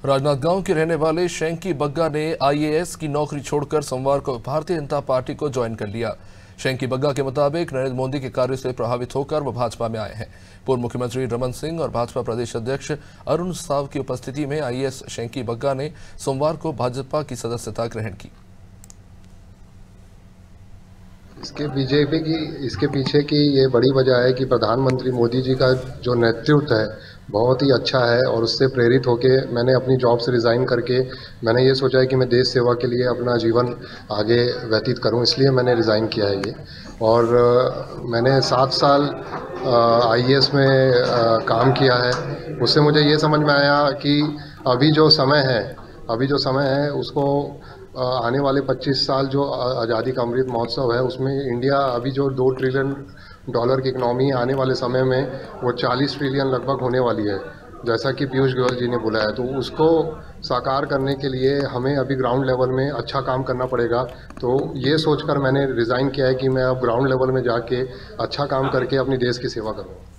राजनांदगांव के रहने वाले शेंकी बग्गा ने आईएएस की नौकरी छोड़कर सोमवार को भारतीय जनता पार्टी को ज्वाइन कर लिया। शेंकी बग्गा के मुताबिक नरेंद्र मोदी के कार्य से प्रभावित होकर वो भाजपा में आए हैं। पूर्व मुख्यमंत्री रमन सिंह और भाजपा प्रदेश अध्यक्ष अरुण साव की उपस्थिति में आईएएस शेंकी बग्गा ने सोमवार को भाजपा की सदस्यता ग्रहण की। इसके पीछे की ये बड़ी वजह है कि प्रधानमंत्री मोदी जी का जो नेतृत्व है बहुत ही अच्छा है और उससे प्रेरित होके मैंने अपनी जॉब से रिज़ाइन करके मैंने ये सोचा है कि मैं देश सेवा के लिए अपना जीवन आगे व्यतीत करूं, इसलिए मैंने रिज़ाइन किया है ये। और मैंने 7 साल आईएएस में काम किया है। उससे मुझे ये समझ में आया कि अभी जो समय है उसको आने वाले 25 साल जो आज़ादी का अमृत महोत्सव है उसमें इंडिया अभी जो $2 ट्रिलियन की इकनॉमी आने वाले समय में वो 40 ट्रिलियन लगभग होने वाली है, जैसा कि पीयूष गोयल जी ने बोला है। तो उसको साकार करने के लिए हमें अभी ग्राउंड लेवल में अच्छा काम करना पड़ेगा। तो ये सोचकर मैंने रिज़ाइन किया है कि मैं अब ग्राउंड लेवल में जाके अच्छा काम करके अपनी देश की सेवा करूँ।